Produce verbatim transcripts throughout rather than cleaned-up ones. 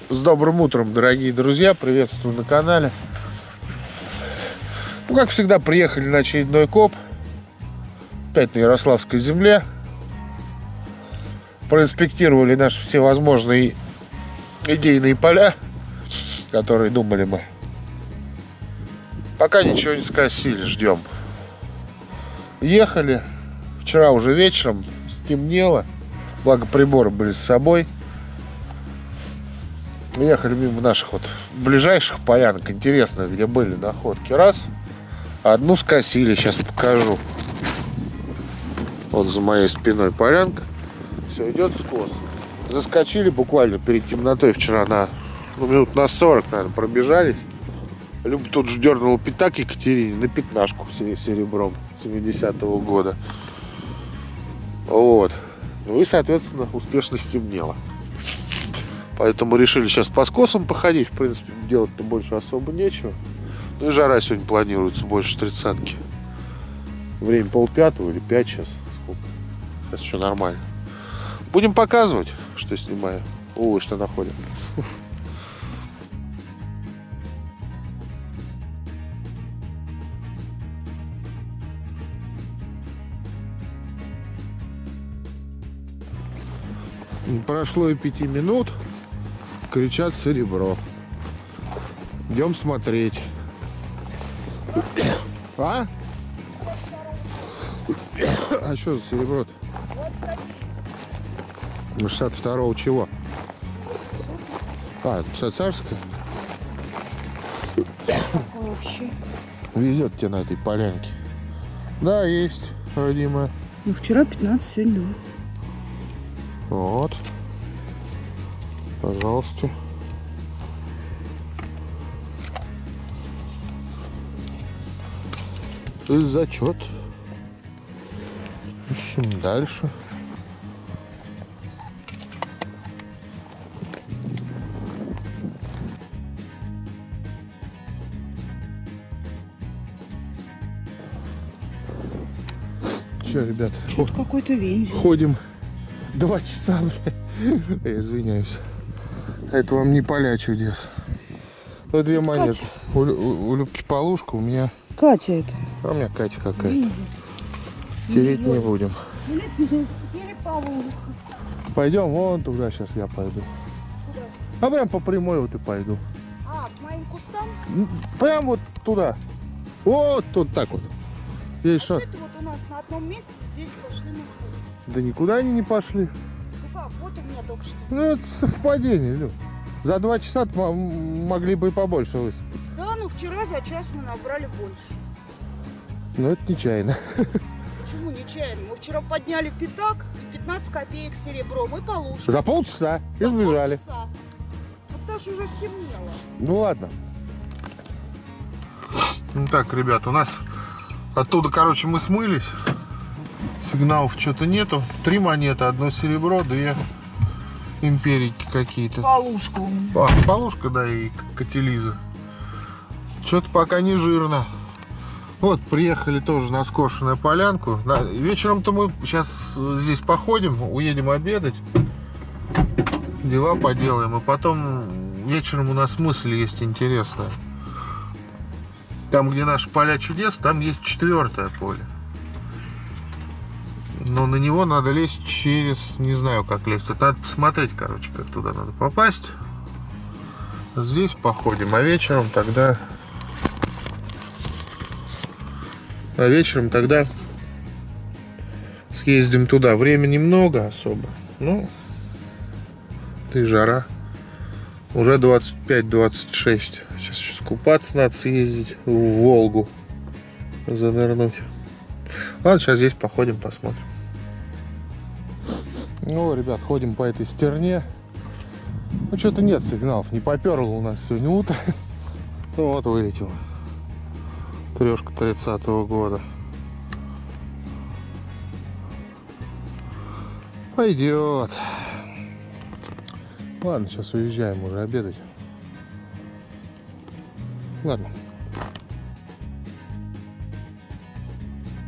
С добрым утром, дорогие друзья, приветствую на канале. Ну, как всегда, приехали на очередной коп. Опять на Ярославской земле. Проинспектировали наши всевозможные идейные поля, которые думали мы. Пока ничего не скосили, ждем. Ехали. Вчера уже вечером стемнело. Благо приборы были с собой. Ехали мимо наших вот ближайших полянок, интересно, где были находки. Раз. Одну скосили, сейчас покажу. Вот за моей спиной полянка. Все, идет скос. Заскочили буквально перед темнотой вчера на ну, минут на сорок, наверное, пробежались. Люба тут же дернула пятак Екатерине на пятнашку серебром семидесятого года. Вот. Ну и, соответственно, успешно стемнело. Поэтому решили сейчас по скосам походить. В принципе, делать-то больше особо нечего. Ну и жара сегодня планируется больше тридцатки. Время полпятого или пять сейчас. Сколько? Сейчас еще нормально. Будем показывать, что снимаю. Ой, что находим. Не прошло и пяти минут. Кричат серебро. Идем смотреть. А? А что за серебро-то? шестьдесят второго чего? А, царское? Везет тебе на этой полянке. Да, есть, родимая. Ну, вчера пятнадцать, сегодня двадцать. Вот. Пожалуйста. И зачет. Ищем дальше. Че, ребят? Что-то какой-то вензель. Ходим два часа, блядь. Я извиняюсь. Это вам не поля чудес. Вот две монеты. У, у, у Любки полушка, у меня... Катя это. А у меня Катя какая-то. Тереть не будем. Пойдем вон туда, сейчас я пойду. Куда? А прям по прямой вот и пойду. А, к моим кустам? Прям вот туда. Вот тут так вот. Здесь что? Это вот у нас на одном месте, здесь пошли на вход. Да никуда они не пошли. Ну как, вот у меня только что. Ну это совпадение, Люб. За два часа могли бы и побольше высыпать. Да, ну вчера за час мы набрали больше. Но это нечаянно. Почему нечаянно? Мы вчера подняли пятак и пятнадцать копеек серебром и полушка. За полчаса и сбежали. Полчаса. Вот даже уже стемнело. Ну ладно. Ну так, ребят, у нас оттуда, короче, мы смылись. Сигналов что-то нету. Три монеты, одно серебро, две империки какие-то. Полушка. А, полушка, да, и кателиза. Что-то пока не жирно. Вот, приехали тоже на скошенную полянку. Вечером-то мы сейчас здесь походим, уедем обедать. Дела поделаем. И потом вечером у нас мысль есть интересная. Там, где наши поля чудес, там есть четвертое поле. Но на него надо лезть через... Не знаю, как лезть. Это надо посмотреть, короче, как туда надо попасть. Здесь походим. А вечером тогда... А вечером тогда съездим туда. Времени много особо. Ну, и жара. Уже двадцать пять двадцать шесть. Сейчас еще скупаться надо съездить. В Волгу занырнуть. Ладно, сейчас здесь походим, посмотрим. Ну, ребят, ходим по этой стерне. Ну, что-то нет сигналов. Не поперло у нас сегодня утро. Ну, вот вылетело. Трешка тридцатого года. Пойдет. Ладно, сейчас уезжаем уже обедать. Ладно.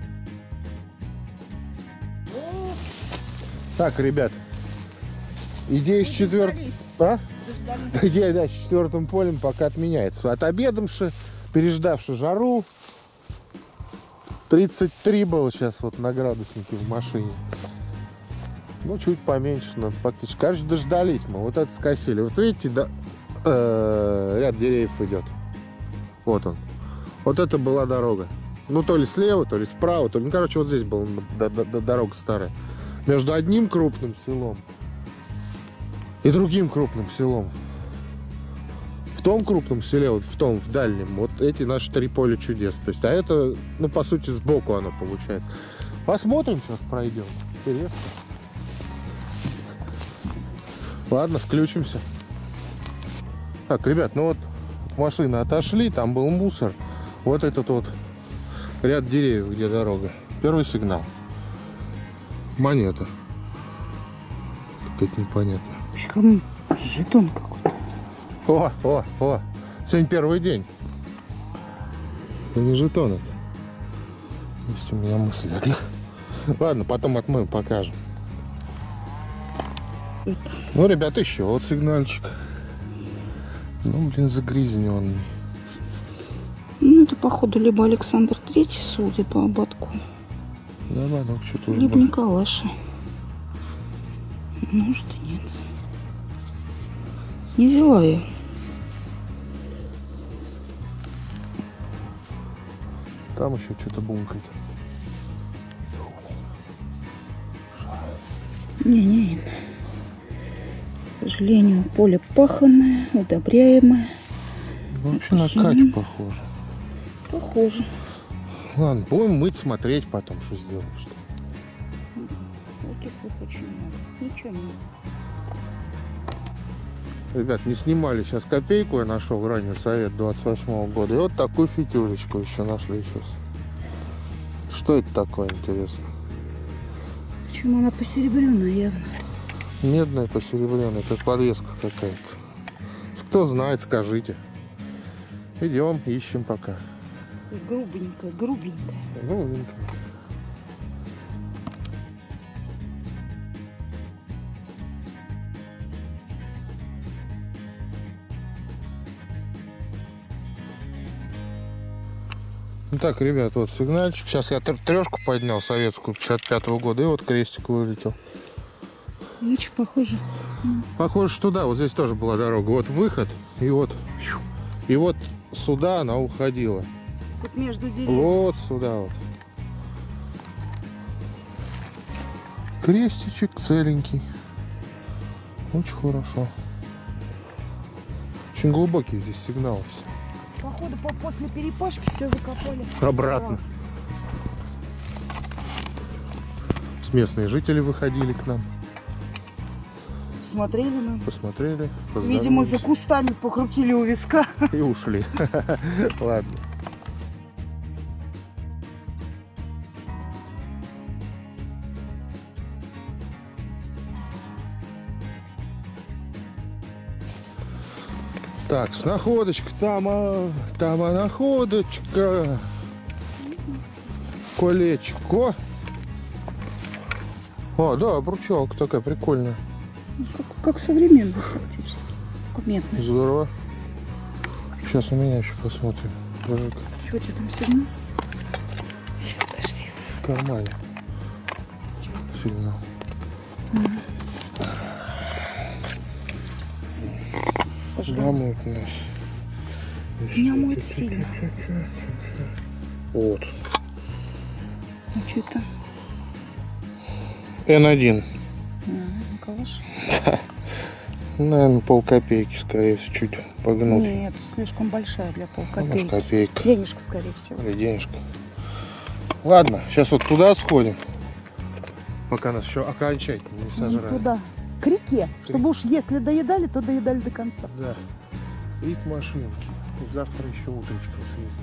Так, ребят, идея с четвертым... А? Дождались. Идея, да, с четвертым полем пока отменяется. Отобедамши, переждавши жару. тридцать три было сейчас вот на градуснике в машине. Ну, чуть поменьше, но фактически. Короче, дождались мы. Вот это скосили. Вот видите, да, э, ряд деревьев идет. Вот он. Вот это была дорога. Ну, то ли слева, то ли справа, то ли... Ну, короче, вот здесь была дорога старая. Между одним крупным селом и другим крупным селом. В том крупном селе, вот в том, в дальнем, вот эти наши три поля чудес. То есть, а это, ну, по сути, сбоку оно получается. Посмотрим, сейчас пройдем. Интересно. Ладно, включимся. Так, ребят, ну вот машины отошли, там был мусор. Вот этот вот ряд деревьев, где дорога. Первый сигнал. Монета. Какая-то непонятная. Почему жетон какой-то? О, о, о. Сегодня первый день. Это не жетон это. Есть у меня мысль. Ладно, потом отмоем, покажем. Это. Ну, ребята, еще вот сигнальчик. Ну, блин, загрязненный. Ну, это, походу, либо Александр Третий, судя по ободку. Да, ладно, что-то... Либо Николаша. Может и нет. Не взяла я. Там еще что-то бумкает. Не-не-не. К сожалению, поле паханое, удобряемое. Вообще на Катю похоже. Похоже. Ладно, будем мыть, смотреть потом, что сделаем. Что. Кислых очень много. Ничего нет. Ребят, не снимали сейчас копейку, я нашел ранее совет двадцать восьмого года. И вот такую фитюлечку еще нашли сейчас. Что это такое, интересно? Почему она посеребренная явно? Медная, посеребренная, как подвеска какая-то. Кто знает, скажите. Идем, ищем пока. И грубенькая, грубенькая. Грубенькая. Ну так, ребят, вот сигнальчик. Сейчас я трешку поднял советскую пятьдесят пятого года, и вот крестик вылетел. Очень похоже. Похоже, что да, вот здесь тоже была дорога. Вот выход, и вот, и вот сюда она уходила. Тут между деревьев. Вот сюда вот. Крестичек целенький. Очень хорошо. Очень глубокий здесь сигнал. Походу, по после перепашки все закопали. Обратно. С местные жители выходили к нам. Смотрели нам. Посмотрели. Видимо, за кустами покрутили у виска. И ушли. Ладно. Так, находочка, там, а, там а, находочка. Колечко. О, да, обручалка такая прикольная. Как, как современная практически. Как медная. Здорово. Сейчас у меня еще посмотрим. Божик. Что у тебя там сигнал? Сейчас, подожди. В кармане. Сигнал. Замок у нас. Меня моет сильно. Вот. Ну что это? эн один. А, Николаш? Наверное, полкопейки, скорее всего, чуть погнуть. Нет, слишком большая для полкопейки. Может, копейка. Денежка, скорее всего. Или денежка. Ладно, сейчас вот туда сходим. Пока нас еще окончательно не Не сожрали. туда. К реке. Чтобы уж если доедали, то доедали до конца. Да. И к машинке. И завтра еще утречком съездим.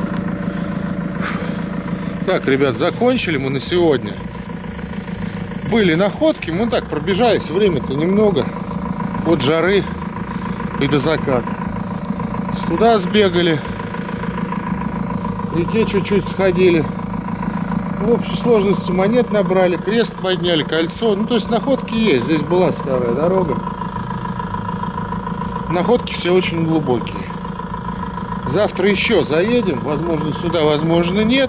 Так, ребят, закончили мы на сегодня. были находки, мы так пробежались, время-то немного. От жары и до заката. Туда сбегали. В реке чуть-чуть сходили. В общей сложности монет набрали, крест подняли, кольцо. Ну, то есть находки есть. Здесь была старая дорога. Находки все очень глубокие. Завтра еще заедем. Возможно, сюда, возможно, нет.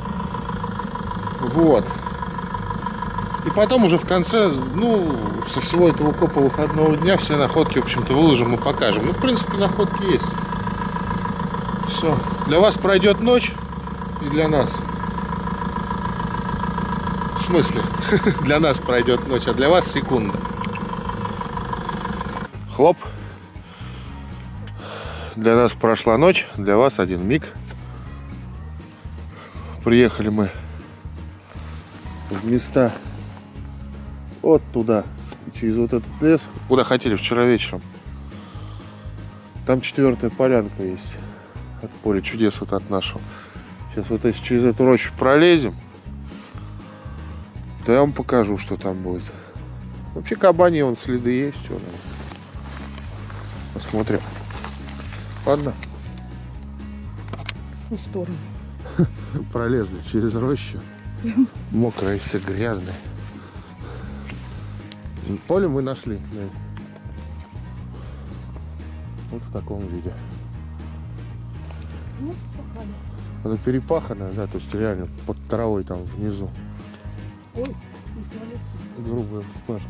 Вот. И потом уже в конце, ну, со всего этого копа выходного дня все находки, в общем-то, выложим и покажем. Ну, в принципе, находки есть. Все. Для вас пройдет ночь, и для нас. В смысле? Для нас пройдет ночь, а для вас секунда. Хлоп. Для нас прошла ночь, для вас один миг. Приехали мы в места вот туда, через вот этот лес, куда хотели вчера вечером. Там четвертая полянка есть от поля чудес, вот от нашего. Сейчас вот если через эту рощу пролезем, то я вам покажу, что там будет. Вообще кабани, вон следы есть. Вон. Посмотрим. Ладно. В ту сторону. Пролезли через рощу. Мокрое, все грязное. Поле мы нашли. Вот в таком виде. Ну, она перепаханная, да, то есть реально под травой там внизу. ой, не свалится. Грубая вспашка.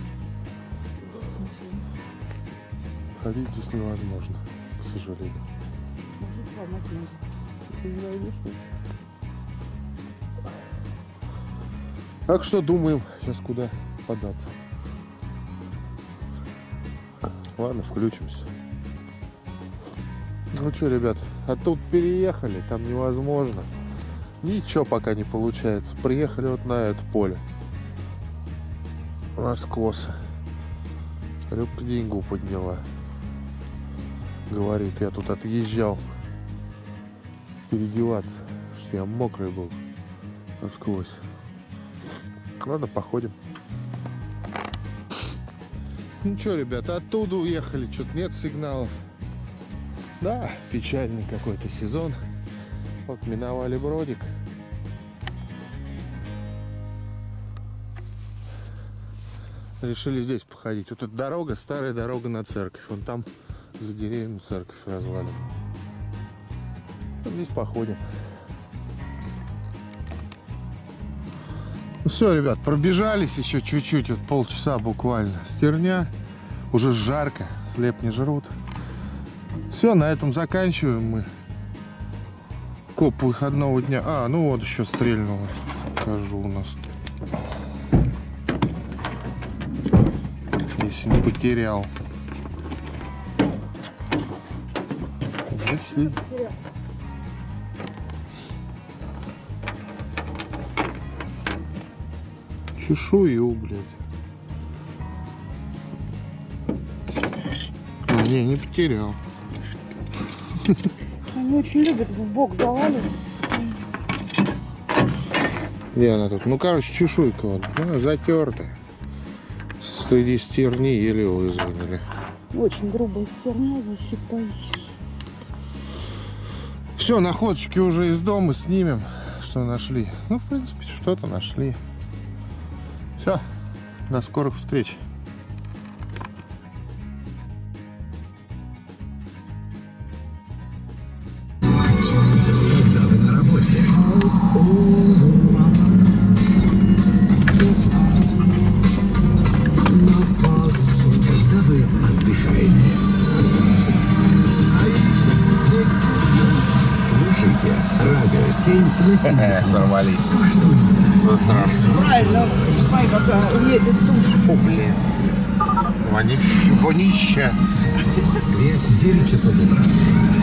Ходить здесь невозможно, к сожалению. Может, сломать нельзя. Ты не найдешь ничего. Так что думаем, сейчас куда податься. Ладно, включимся. Ну что, ребят, а тут переехали, там невозможно. Ничего пока не получается. Приехали вот на это поле. У нас коса. Рыбка деньгу подняла. Говорит, я тут отъезжал переодеваться, что я мокрый был насквозь. Ладно, походим. Ну что, ребята, оттуда уехали, что-то нет сигналов. Да, печальный какой-то сезон. Вот миновали Бродик. Решили здесь походить. Вот эта дорога, старая дорога на церковь. Вон там за деревьями церковь развалена. Вот здесь походим. Ну все, ребят, пробежались еще чуть-чуть, вот полчаса буквально. Стерня, уже жарко, слеп не жрут. Все, на этом заканчиваем мы. Коп выходного дня. А, ну вот еще стрельнуло. Покажу у нас. Если не потерял. Если... Чешую, блядь. А, не, не потерял. Они очень любят в бок заваливаться. Где она тут? Ну, короче, чешуйка вот. Она затертая. Среди стерни еле вызвонили. Очень грубая стерня, засчитаешь. Все, находочки уже из дома снимем, что нашли. Ну, в принципе, что-то нашли. Все, до скорых встреч. Сорвались. Засранцы. Правильно, смотри, как едет тушь. Фу, блин. Вонище. Вонище. В Москве девять часов утра.